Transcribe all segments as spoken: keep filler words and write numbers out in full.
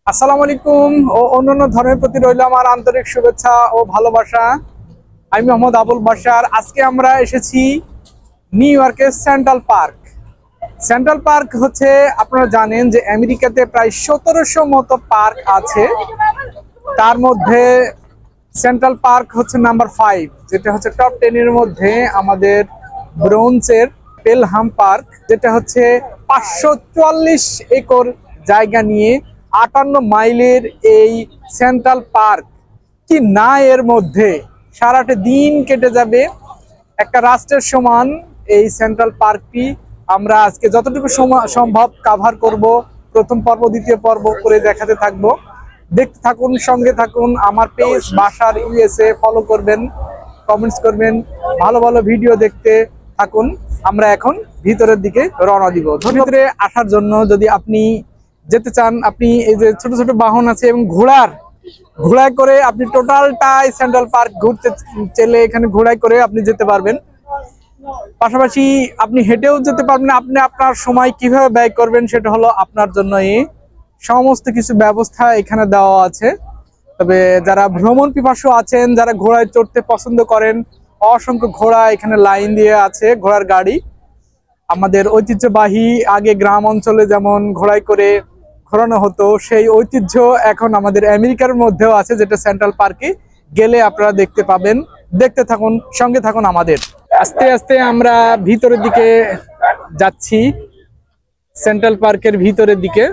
আসসালামু আলাইকুম ও অন্যান্য ধর্মের প্রতি রইল আমার আন্তরিক শুভেচ্ছা ও ভালোবাসা। আমি মোহাম্মদ আবুল বাশার। আজকে আমরা এসেছি নিউ ইয়র্কের সেন্ট্রাল পার্ক। সেন্ট্রাল পার্ক হচ্ছে, আপনারা জানেন যে আমেরিকাতে প্রায় সতেরোশো মতো পার্ক আছে। তার মধ্যে সেন্ট্রাল পার্ক হচ্ছে নাম্বার ফাইভ, যেটা হচ্ছে টপ টেন এর মধ্যে আমাদের ব্রোঞ্জের পেলহাম পার্ক, যেটা হচ্ছে পাঁচশো চুয়াল্লিশ একর জায়গা নিয়ে আটান্ন মাইলের এই সেন্ট্রাল পার্ক। কি না এর মধ্যে সারাটা দিন কেটে যাবে, একটা রাষ্ট্রের সমান এই সেন্ট্রাল পার্কটি আমরা আজকে যতটুকু সম্ভব কাভার করব। প্রথম পর্ব দ্বিতীয় পর্ব করে দেখাতে থাকবো। দেখতে থাকুন, সঙ্গে থাকুন। আমার পেজ বাশার ইউএসএ ফলো করবেন, কমেন্টস করবেন, ভালো ভালো ভিডিও দেখতে থাকুন। আমরা এখন ভিতরের দিকে রওনা দিব। ভিতরে আসার জন্য যদি আপনি যেতে চান, আপনি এই যে ছোট ছোট বাহন আছে এবং ঘোড়ার ঘোড়ায় করে আপনি টোটালটাই সেন্ট্রাল পার্ক ঘুরতে চলে, এখানে ঘোড়ায় করে আপনি যেতে পারবেন। পাশাপাশি আপনি হেঁটেও যেতে পারবেন। আপনি আপনার সময় কিভাবে ব্যয় করবেন সেটা হলো আপনার জন্য। এই সমস্ত কিছু ব্যবস্থা এখানে দেওয়া আছে। তবে যারা ভ্রমণ পিপাসু আছেন, যারা ঘোড়ায় চড়তে পছন্দ করেন, অসংখ্য ঘোড়া এখানে লাইন দিয়ে আছে, ঘোড়ার গাড়ি। আমাদের ঐতিহ্যবাহী আগে গ্রাম অঞ্চলে যেমন ঘোড়ায় করে ঘোরানো হতো, সেই ঐতিহ্য এখন আমাদের আমেরিকার মধ্যেও আছে, যেটা সেন্ট্রাল পার্কে গেলে আপনারা দেখতে পাবেন। দেখতে থাকুন, সঙ্গে থাকুন আমাদের। আস্তে আস্তে আমরা ভিতরের দিকে যাচ্ছি, সেন্ট্রাল পার্কের ভিতরের দিকে।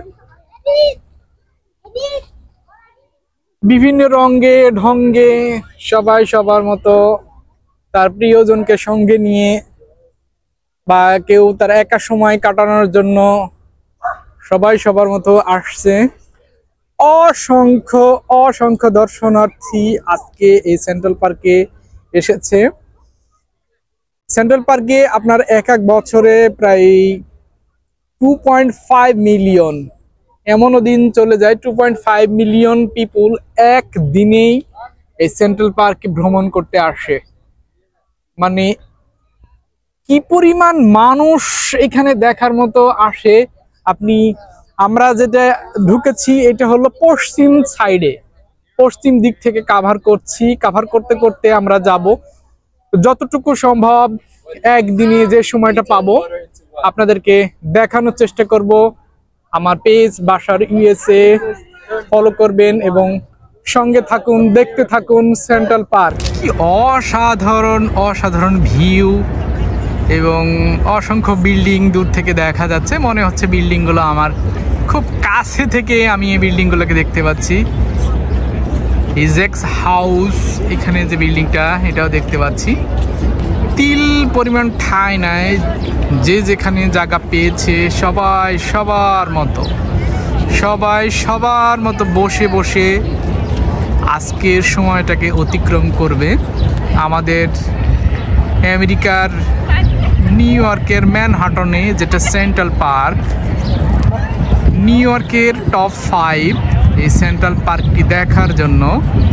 বিভিন্ন রঙে ঢঙ্গে সবাই সবার মতো তার প্রিয়জনকে সঙ্গে নিয়ে বা কেউ তার একা সময় কাটানোর জন্য সবাই সবার মতো আসছে। অসংখ্য অসংখ্য দর্শনার্থী আজকে এই সেন্ট্রাল পার্কে এসেছে। সেন্ট্রাল পার্কে আপনার এক এক বছরে প্রায় টু পয়েন্ট ফাইভ মিলিয়ন, এমনও দিন চলে যায় two point five million people এক দিনেই এই সেন্ট্রাল পার্কে ভ্রমণ করতে আসে। মানে কি পরিমাণ মানুষ এখানে দেখার মতো আসে। আপনি আমরা যেটা ঢুকেছি এটা হলো পশ্চিম সাইডে, পশ্চিম দিক থেকে কাভার করছি। কাভার করতে করতে আমরা যাব যতটুকু সম্ভব, একদিনে যে সময়টা পাবো আপনাদেরকে দেখানোর চেষ্টা করব। আমার পেজ বাশার ইউএসএ ফলো করবেন এবং সঙ্গে থাকুন, দেখতে থাকুন সেন্ট্রাল পার্ক। কি অসাধারণ অসাধারণ ভিউ এবং অসংখ্য বিল্ডিং দূর থেকে দেখা যাচ্ছে। মনে হচ্ছে বিল্ডিংগুলো আমার খুব কাছে থেকে আমি এই বিল্ডিংগুলোকে দেখতে পাচ্ছি। ইজেক্স হাউস, এখানে যে বিল্ডিংটা এটাও দেখতে পাচ্ছি। তিল পরিমাণ ঠাঁই নাই, যে যেখানে জায়গা পেয়েছে সবাই সবার মতো সবাই সবার মতো বসে বসে আজকের সময়টাকে অতিক্রম করবে। আমাদের আমেরিকার নিউ ইয়র্কের ম্যানহাটনে যেটা সেন্ট্রাল পার্ক, নিউ ইয়র্কের টপ ফাইভ এই সেন্ট্রাল পার্কটি দেখার জন্য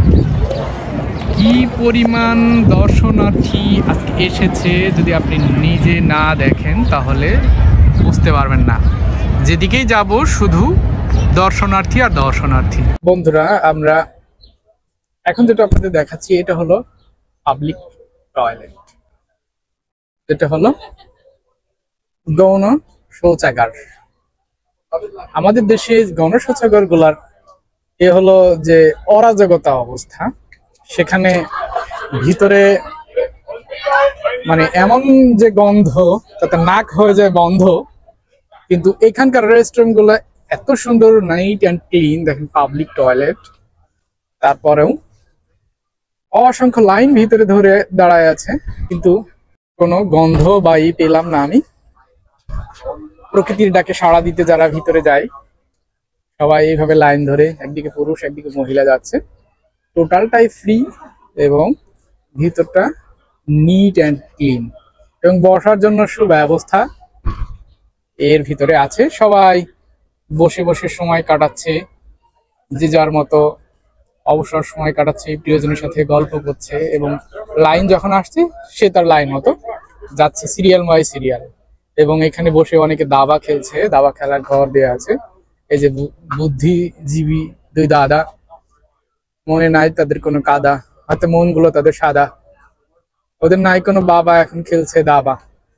কি পরিমাণ দর্শনার্থী আজকে এসেছে, যদি আপনি নিজে না দেখেন তাহলে বুঝতে পারবেন না। যেদিকেই যাব শুধু দর্শনার্থী আর দর্শনার্থী। বন্ধুরা, আমরা এখন যেটা আপনাদের দেখাচ্ছি এটা হলো পাবলিক টয়লেট, যেটা হলো গণ শৌচাগার। আমাদের দেশে গণ শৌচাগার গুলার এ হলো যে অরাজকতা অবস্থা। সেখানে ভিতরে মানে এমন যে গন্ধ, তাতে নাক হয়ে যায় বন্ধ। কিন্তু এখানকার রেস্টুরেন্ট গুলো এত সুন্দর, নাইট অ্যান্ড ক্লিন। দেখেন পাবলিক টয়লেট, তারপরেও অসংখ্য লাইন ভিতরে ধরে দাঁড়ায় আছে, কিন্তু কোনো গন্ধ বা ই পেলাম না আমি। প্রকৃতির ডাকে সাড়া দিতে যারা ভিতরে যায় সবাই এইভাবে লাইন ধরে, একদিকে পুরুষ একদিকে মহিলা যাচ্ছে। টোটালটাই ফ্রি এবং ভিতরটা নিট অ্যান্ড ক্লিন এবং বসার জন্য সুব্যবস্থা এর ভিতরে আছে। সবাই বসে বসে সময় কাটাচ্ছে, যে যার মতো অবসর সময় কাটাচ্ছে, প্রিয়জনের সাথে গল্প করছে এবং লাইন যখন আসছে সে তার লাইন মতো যাচ্ছে, সিরিয়াল বাই সিরিয়াল। এবং এখানে বসে অনেকে দাবা খেলছে, দাবা খেলার ঘর দেওয়া আছে। এই যে বুদ্ধিজীবী দুই দাদা, মনে নাই তাদের কোনো কাদা, হয়তো মন গুলো তাদের সাদা, ওদের নাই কোনো বাবা, এখন খেলছে দাবা।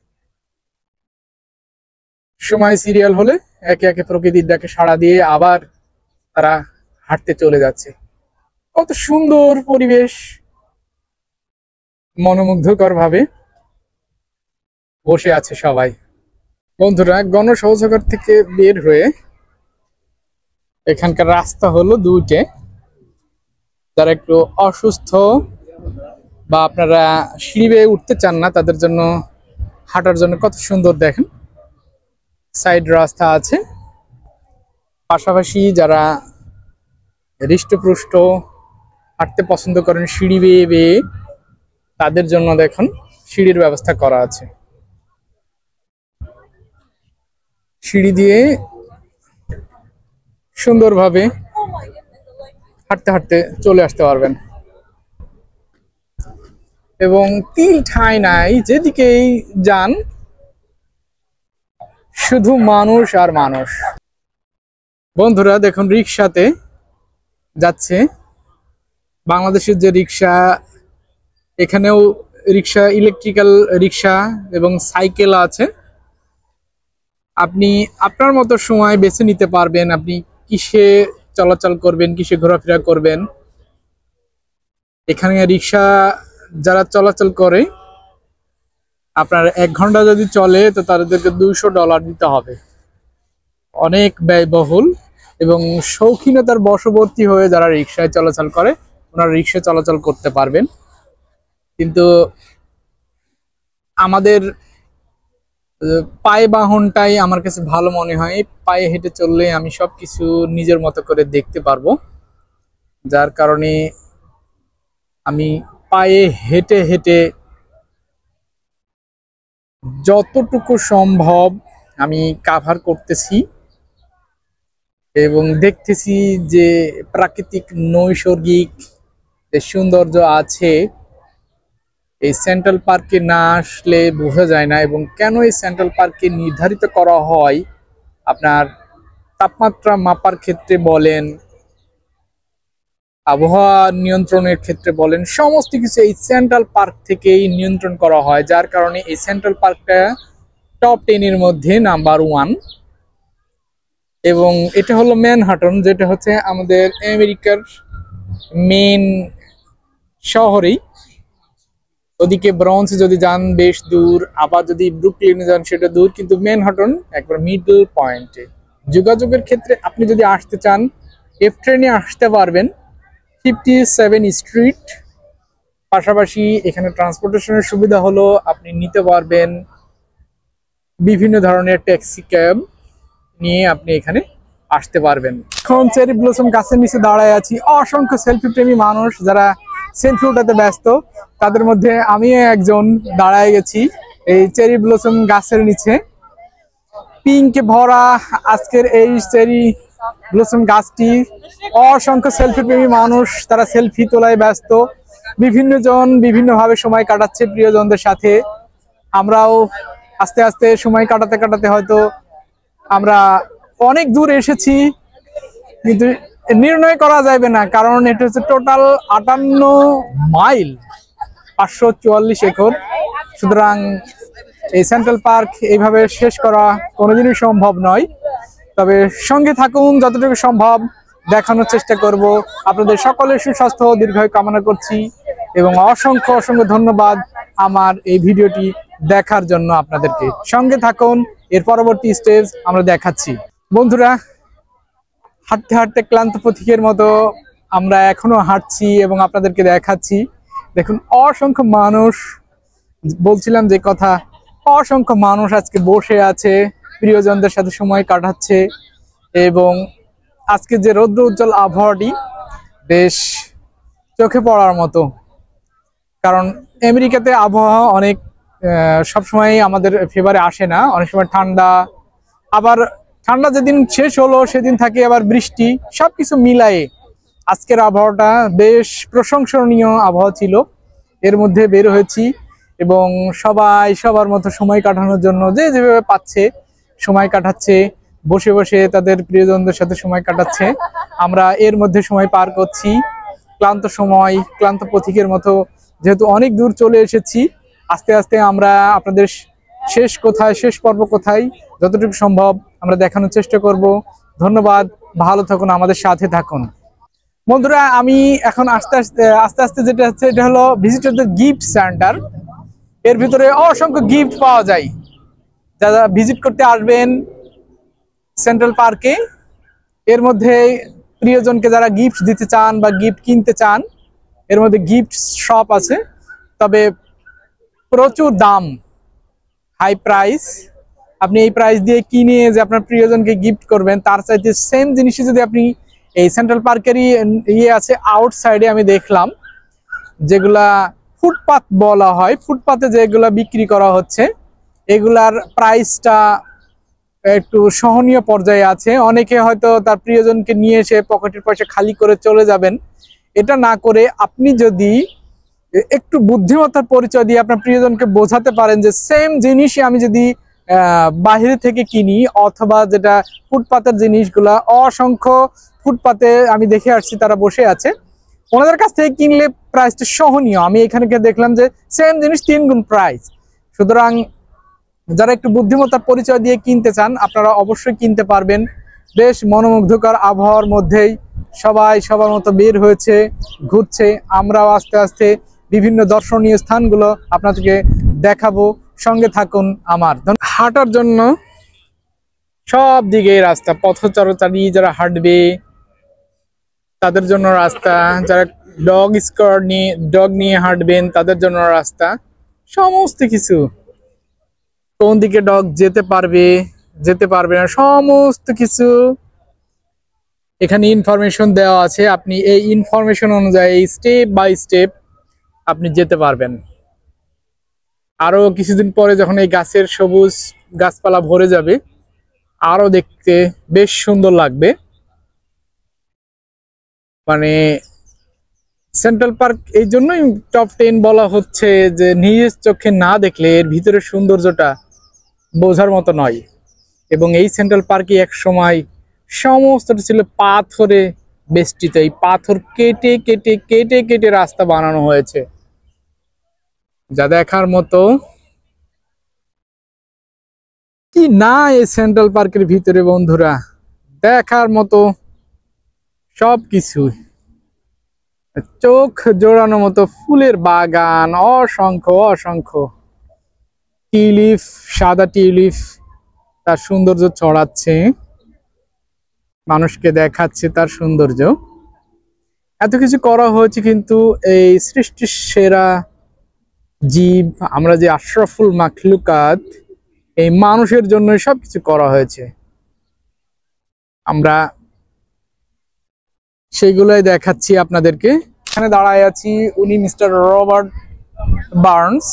সময় সিরিয়াল হলে একে একে প্রকৃতির ডাকে সাড়া দিয়ে আবার তারা হাঁটতে চলে যাচ্ছে। কত সুন্দর পরিবেশ, মনোমুগ্ধকর ভাবে বসে আছে সবাই। বন্ধুরা, গণশৌচাগার থেকে বের হয়ে এখানকার রাস্তা হলো দুইটে। যারা একটু অসুস্থ বা আপনারা সিঁড়ি বেয়ে উঠতে চান না, তাদের জন্য হাঁটার জন্য কত সুন্দর দেখেন সাইড রাস্তা আছে। পাশাপাশি যারা হৃষ্টপুষ্ট হাঁটতে পছন্দ করেন সিঁড়ি বেয়ে বেয়ে, তাদের জন্য দেখুন সিঁড়ির ব্যবস্থা করা আছে। সিঁড়ি দিয়ে সুন্দরভাবে হাঁটতে হাঁটতে চলে আসতে পারবেন। এবং তিল ঠাঁই নাই, যেদিকেই যান শুধু মানুষ আর মানুষ। বন্ধুরা দেখুন, রিক্সাতে যাচ্ছে। বাংলাদেশের যে রিক্সা, এখানেও রিক্সা, ইলেকট্রিক্যাল রিক্সা এবং সাইকেল আছে। আপনি আপনার মতো সময় বেছে নিতে পারবেন, আপনি কিসে চলাচল করবেন, কিসে ঘোরাফেরা করবেন। এখানে রিক্সা যারা চলাচল করে, আপনার এক ঘন্টা যদি চলে তো তাদেরকে দুইশো ডলার দিতে হবে। অনেক ব্যয়বহুল এবং শৌখিনতার বশবর্তী হয়ে যারা রিক্সায় চলাচল করে, ওনারা রিক্সায় চলাচল করতে পারবেন। কিন্তু আমাদের পায়ে বাহনটাই আমার কাছে ভালো মনে হয়। পায়ে হেঁটে চললে আমি সবকিছু নিজের মতো করে দেখতে পারবো, যার কারণে আমি পায়ে হেঁটে হেঁটে যতটুকু সম্ভব আমি কাভার করতেছি এবং দেখতেছি যে প্রাকৃতিক নৈসর্গিক যে সৌন্দর্য আছে এই সেন্ট্রাল পার্কে না আসলে বোঝা যায় না। এবং কেন এই সেন্ট্রাল পার্কে নির্ধারিত করা হয়, আপনার তাপমাত্রা মাপার ক্ষেত্রে বলেন, আবহাওয়া নিয়ন্ত্রণের ক্ষেত্রে বলেন, সমস্ত কিছু এই সেন্ট্রাল পার্ক থেকেই নিয়ন্ত্রণ করা হয়। যার কারণে এই সেন্ট্রাল পার্কটা টপ টেন এর মধ্যে নাম্বার ওয়ান। এবং এটা হলো ম্যানহাটন, যেটা হচ্ছে আমাদের আমেরিকার মেন শহরেই। ওদিকে ব্রঞ্জ যদি যান বেশ দূর, আবার যদি ব্রুকলিনে যান সেটা দূর, কিন্তু ম্যানহাটন একবার মিডল পয়েন্টে। যোগাযোগের ক্ষেত্রে আপনি যদি আসতে চান, এফ ট্রেনে আসতে পারবেন ফিফটি সেভেন স্ট্রিট। পাশাপাশি এখানে ট্রান্সপোর্টেশনের সুবিধা হলো আপনি নিতে পারবেন বিভিন্ন ধরনের ট্যাক্সি ক্যাব নিয়ে আপনি এখানে আসতে পারবেন। এখন চেরি ব্লসম গাছের নিচে দাঁড়ায় আছি। অসংখ্য সেলফি প্রেমী মানুষ যারা সেলফি উঠাতে ব্যস্ত, তাদের মধ্যে আমিও একজন দাঁড়ায় গেছি এই চেরি ব্লসম গাছের নিচে। পিঙ্কে ভরা আজকের এই চেরি ব্লসম গাছটি, অসংখ্য সেলফি প্রেমী মানুষ তারা সেলফি তোলায় ব্যস্ত। বিভিন্ন জন বিভিন্নভাবে সময় কাটাচ্ছে প্রিয়জনদের সাথে। আমরাও আস্তে আস্তে সময় কাটাতে কাটাতে হয়তো আমরা অনেক দূর এসেছি, কিন্তু নির্ণয় করা যাবে না, কারণ এটা হচ্ছে টোটাল আটান্ন মাইল, পাঁচশো চুয়াল্লিশ একর। সুতরাং এই সেন্ট্রাল পার্ক এইভাবে শেষ করা কোনোদিনই সম্ভব নয়। তবে সঙ্গে থাকুন, যতটুকু সম্ভব দেখানোর চেষ্টা করব। আপনাদের সকলের সুস্বাস্থ্য দীর্ঘায়ু কামনা করছি এবং অসংখ্য অসংখ্য ধন্যবাদ আমার এই ভিডিওটি দেখার জন্য। আপনাদেরকে সঙ্গে থাকুন, এর পরবর্তী স্টেজ আমরা দেখাচ্ছি। বন্ধুরা, হাঁটতে হাঁটতে ক্লান্ত পথিকের মতো আমরা এখনো হাঁটছি এবং আপনাদেরকে দেখাচ্ছি। দেখুন অসংখ্য মানুষ, বলছিলাম যে কথা, অসংখ্য মানুষ আজকে বসে আছে, প্রিয়জনদের সাথে সময় কাটাচ্ছে। এবং আজকে যে রৌদ্র উজ্জ্বল আবহাওয়াটি বেশ চোখে পড়ার মতো, কারণ আমেরিকাতে আবহাওয়া অনেক সবসময় আমাদের ফেভারে আসে না। অনেক সময় ঠান্ডা, আবার ঠান্ডা যেদিন শেষ হলো সেদিন থাকে আবার বৃষ্টি। সবকিছু মিলায়ে আজকের আবহাওয়াটা বেশ প্রশংসনীয় আবহাওয়া ছিল। এর মধ্যে বের হয়েছি এবং সবাই সবার মতো সময় কাটানোর জন্য যে যেভাবে পাচ্ছে সময় কাটাচ্ছে। বসে বসে তাদের প্রিয়জনদের সাথে সময় কাটাচ্ছে। আমরা এর মধ্যে সময় পার করছি, ক্লান্ত সময়, ক্লান্ত পথিকের মতো। যেহেতু অনেক দূর চলে এসেছি, আস্তে আস্তে আমরা আপনাদের শেষ কোথায়, শেষ পর্ব কোথায়, যতটুকু সম্ভব আমরা দেখানোর চেষ্টা করব। ধন্যবাদ, ভালো থাকুন, আমাদের সাথে থাকুন। বন্ধুরা, আমি এখন আস্তে আস্তে আস্তে আস্তে যেটা হচ্ছে, এটা হলো ভিজিটরদের গিফট সেন্টার। এর ভিতরে অসংখ্য গিফট পাওয়া যায়। যারা ভিজিট করতে আসবেন সেন্ট্রাল পার্কে, এর মধ্যে প্রিয়জনকে যারা গিফট দিতে চান বা গিফট কিনতে চান, এর মধ্যে গিফট শপ আছে, তবে প্রচুর দাম, হাই প্রাইস। আপনি এই প্রাইস দিয়ে কিনে যে আপনার প্রিয়জনকে গিফট করবেন, তার চাইতে সেম জিনিসই যদি আপনি এই সেন্ট্রাল পার্কেরই ইয়ে আছে আউটসাইডে, আমি দেখলাম যেগুলা ফুটপাত বলা হয়, ফুটপাতে যেগুলা বিক্রি করা হচ্ছে, এগুলার প্রাইসটা একটু সহনীয় পর্যায়ে আছে। অনেকে হয়তো তার প্রিয়জনকে নিয়ে এসে পকেটের পয়সা খালি করে চলে যাবেন। এটা না করে আপনি যদি একটু বুদ্ধিমত্তার পরিচয় দিয়ে আপনার প্রিয়জনকে বোঝাতে পারেন যে সেম জিনিসই আমি যদি বাহিরে থেকে কিনি, অথবা যেটা ফুটপাতের জিনিসগুলা, অসংখ্য ফুটপাতে আমি দেখে আসছি তারা বসে আছে, ওনাদের কাছ থেকে কিনলে প্রাইসটা সহনীয়। আমি এখানে দেখলাম যে সেম জিনিস তিন গুণ প্রাইস। সুতরাং যারা একটু বুদ্ধিমত্তার পরিচয় দিয়ে কিনতে চান, আপনারা অবশ্যই কিনতে পারবেন। বেশ মনোমুগ্ধকর আবহাওয়ার মধ্যেই সবাই সবার মতো বের হয়েছে, ঘুরছে। আমরাও আস্তে আস্তে বিভিন্ন দর্শনীয় স্থানগুলো আপনাদেরকে দেখাবো, সঙ্গে থাকুন আমার। হাঁটার জন্য সব দিকে রাস্তা, পথচারী যারা হাঁটবে তাদের জন্য রাস্তা, যারা ডগ স্কোয়াড নিয়ে ডগ নিয়ে হাঁটবেন তাদের জন্য রাস্তা, সমস্ত কিছু। কোন দিকে ডগ যেতে পারবে, যেতে পারবে না, সমস্ত কিছু এখানে ইনফরমেশন দেওয়া আছে। আপনি এই ইনফরমেশন অনুযায়ী স্টেপ বাই স্টেপ আপনি যেতে পারবেন। আরো কিছুদিন পরে যখন এই গাছের সবুজ গাছপালা ভরে যাবে, আরো দেখতে বেশ সুন্দর লাগবে। মানে সেন্ট্রাল পার্ক এই জন্যই টপ টেন বলা হচ্ছে যে নিজের চোখে না দেখলে এর ভিতরের সৌন্দর্যটা বোঝার মতো নয়। এবং এই সেন্ট্রাল পার্কে এক সময় সমস্তটা ছিল পাথরে বেষ্টিত। এই পাথর কেটে কেটে কেটে কেটে রাস্তা বানানো হয়েছে, যা দেখার মতো। কি না এই সেন্ট্রাল পার্কের ভিতরে বন্ধুরা, দেখার মতো সবকিছু, চোখ জোড়ানো মতো ফুলের বাগান, অসংখ্য অসংখ্য টিউলিপ, সাদা টিউলিপ তার সৌন্দর্য ছড়াচ্ছে, মানুষকে দেখাচ্ছে তার সৌন্দর্য। এত কিছু করা হয়েছে, কিন্তু এই সৃষ্টির সেরা জীব, আমরা যে আশরাফুল মাখলুকাত, এই মানুষের জন্য সবকিছু করা হয়েছে। আমরা সেইগুলোই দেখাচ্ছি আপনাদেরকে। এখানে দাঁড়ায় আছি, উনি মিস্টার রবার্ট বার্নস,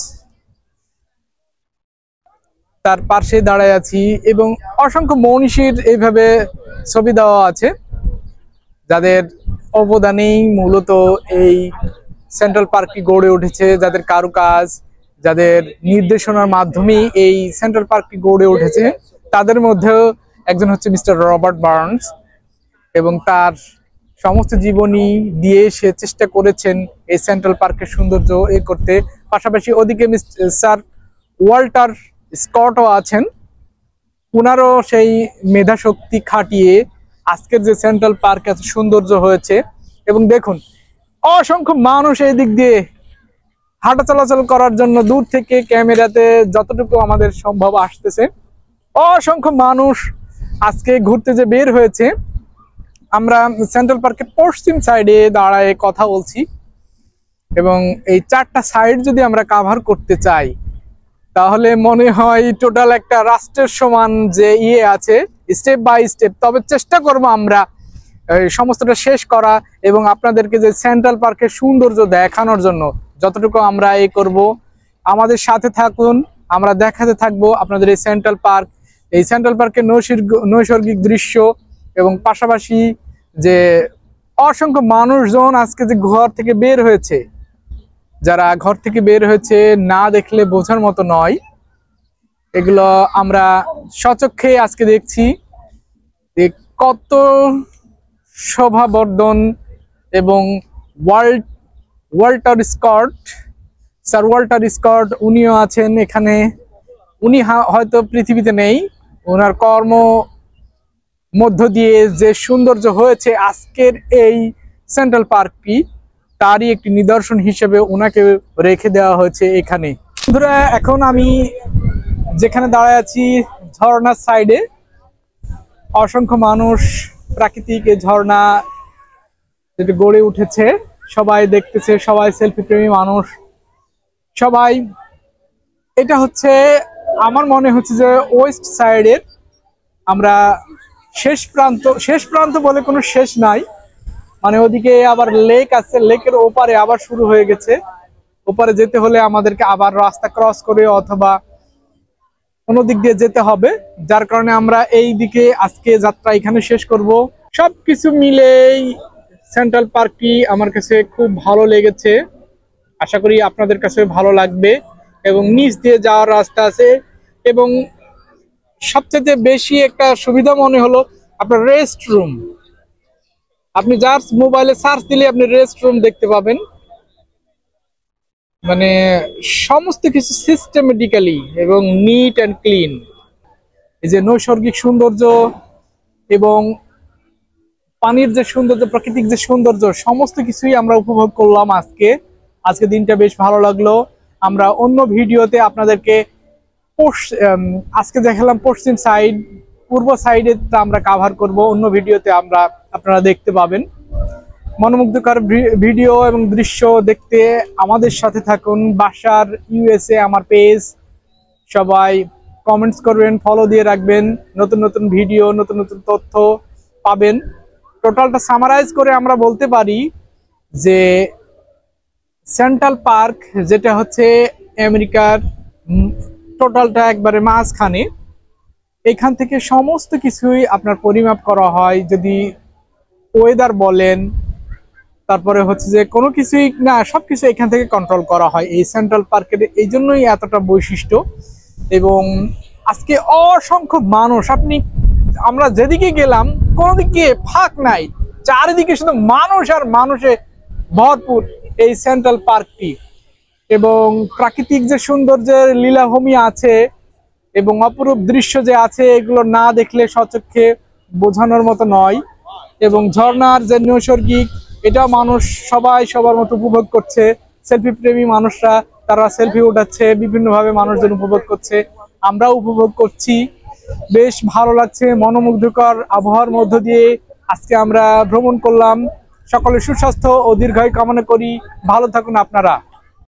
তার পাশে দাঁড়ায় আছি, এবং অসংখ্য মনীষীর এইভাবে ছবি দেওয়া আছে, যাদের অবদানেই মূলত এই সেন্ট্রাল পার্কটি গড়ে উঠেছে, যাদের কারুকাজ, যাদের নির্দেশনার মাধ্যমেই এই সেন্ট্রাল পার্কটি গড়ে উঠেছে। তাদের মধ্যেও একজন হচ্ছে মিস্টার রবার্ট বার্নস, এবং তার সমস্ত জীবনী দিয়ে সে চেষ্টা করেছেন এই সেন্ট্রাল পার্কের সৌন্দর্য এ করতে। পাশাপাশি ওদিকে স্যার ওয়াল্টার স্কটও আছেন, ওনারও সেই মেধাশক্তি খাটিয়ে আজকের যে সেন্ট্রাল পার্ক এত সৌন্দর্য হয়েছে। এবং দেখুন, অসংখ্য মানুষ এই দিক দিয়ে হাঁটা চলাচল করার জন্য দূর থেকে ক্যামেরাতে যতটুকু আমাদের সম্ভব আসতেছে, অসংখ্য মানুষ আজকে ঘুরতে যে বের হয়েছে। আমরা সেন্ট্রাল পার্কের পশ্চিম সাইডে দাঁড়ায় কথা বলছি, এবং এই চারটা সাইড যদি আমরা কাভার করতে চাই, তাহলে মনে হয় টোটাল একটা রাষ্ট্রের সমান যে ইয়ে আছে, স্টেপ বাই স্টেপ। তবে চেষ্টা করব আমরা সমস্তটা শেষ করা, এবং আপনাদেরকে যে সেন্ট্রাল পার্কের সৌন্দর্য দেখানোর জন্য যতটুকু আমরা এই করব। আমাদের সাথে থাকুন, আমরা দেখাতে থাকবো আপনাদের এই সেন্ট্রাল পার্ক, এই সেন্ট্রাল পার্কের নৈসর্গিক দৃশ্য, এবং পাশাপাশি যে অসংখ্য মানুষজন আজকে যে ঘর থেকে বের হয়েছে, যারা ঘর থেকে বের হয়েছে না দেখলে বোঝার মতো নয়। এগুলো আমরা স্বচক্ষে আজকে দেখছি, যে কত শোভাবর্ধন এবং world Walter Scott, Sir Walter Scott উনিও আছেন এখানে। উনি হয়তো পৃথিবীতে নেই, ওনার কর্ম মধ্য দিয়ে যে সৌন্দর্য হয়েছে আজকের এই সেন্ট্রাল পার্কটি, তারই একটি নিদর্শন হিসেবে ওনাকে রেখে দেওয়া হয়েছে এখানে। বন্ধুরা, এখন আমি যেখানে দাঁড়ায় আছি ঝর্ণার সাইডে, অসংখ্য মানুষ প্রাকৃতিক এই ঝর্ণা যেটা গড়ে উঠেছে সবাই দেখতেছে, সবাই সেলফি প্রেমী মানুষ সবাই। এটা হচ্ছে আমার মনে হচ্ছে যে ওয়েস্ট সাইডের আমরা শেষ প্রান্ত, শেষ প্রান্ত বলে কোনো শেষ নাই, মানে ওদিকে আবার লেক আছে, লেকের ওপারে আবার শুরু হয়ে গেছে। ওপারে যেতে হলে আমাদেরকে আবার রাস্তা ক্রস করে অথবা কোনো দিক দিয়ে যেতে হবে, যার কারণে আমরা এই দিকে আজকে যাত্রা এখানে শেষ করব। সবকিছু মিলেই সেন্ট্রাল পার্কটি আমার কাছে খুব ভালো লেগেছে, আশা করি আপনাদের কাছে ভালো লাগবে। এবং নিচ দিয়ে যাওয়ার রাস্তা আছে, এবং সবচেয়ে বেশি একটা সুবিধা মনে হলো আপনার রেস্ট রুম। আপনি যার মোবাইলে সার্চ দিলে আপনি রেস্ট রুম দেখতে পাবেন, মানে সমস্ত কিছু সিস্টেমেটিক্যালি এবং নিট অ্যান্ড ক্লিন। এই যে নৈসর্গিক সৌন্দর্য এবং পানির যে সৌন্দর্য, প্রাকৃতিক যে সৌন্দর্য, সমস্ত কিছুই আমরা উপভোগ করলাম আজকে। আজকে দিনটা বেশ ভালো লাগলো। আমরা অন্য ভিডিওতে আপনাদেরকে আজকে দেখালাম পশ্চিম সাইড, পূর্ব সাইডে আমরা কাভার করব, অন্য ভিডিওতে আমরা আপনারা দেখতে পাবেন। মনোমুগ্ধকর ভিডিও এবং দৃশ্য দেখতে আমাদের সাথে থাকুন। বাসার ইউএসএ আমার পেজ, সবাই কমেন্টস করবেন, ফলো দিয়ে রাখবেন, নতুন নতুন ভিডিও, নতুন নতুন তথ্য পাবেন। টোটালটা সামারাইজ করে আমরা বলতে পারি যে সেন্ট্রাল পার্ক যেটা হচ্ছে আমেরিকার টোটালটা একবারে মাঝখানে, এখান থেকে সমস্ত কিছুই আপনার পরিমাপ করা হয়। যদি ওয়েদার বলেন, তারপরে হচ্ছে যে কোনো কিছুই না, সবকিছু এখান থেকে কন্ট্রোল করা হয় এই সেন্ট্রাল পার্কের। এই জন্যই এতটা বৈশিষ্ট্য। এবং আজকে অসংখ্য মানুষ, আপনি আমরা যেদিকে গেলাম কোনো দিকে ফাঁক নাই, চারিদিকে শুধু মানুষ আর মানুষে ভরপুর এই সেন্ট্রাল পার্কটি। এবং প্রাকৃতিক যে সৌন্দর্যের লীলাভূমি আছে এবং অপরূপ দৃশ্য যে আছে, এগুলো না দেখলে সচক্ষে বোঝানোর মতো নয়। এবং ঝর্ণার যে নৈসর্গিক, এটা মানুষ সবাই সবার মতো উপভোগ করছে। সেলফি প্রেমী মানুষরা তারা সেলফি উঠাচ্ছে, বিভিন্নভাবে মানুষজন উপভোগ করছে, আমরাও উপভোগ করছি। বেশ ভালো লাগছে, মনোমুগ্ধকর আবহাওয়ার মধ্য দিয়ে আজকে আমরা ভ্রমণ করলাম। সকলের সুস্বাস্থ্য ও দীর্ঘায়ু কামনা করি। ভালো থাকুন আপনারা।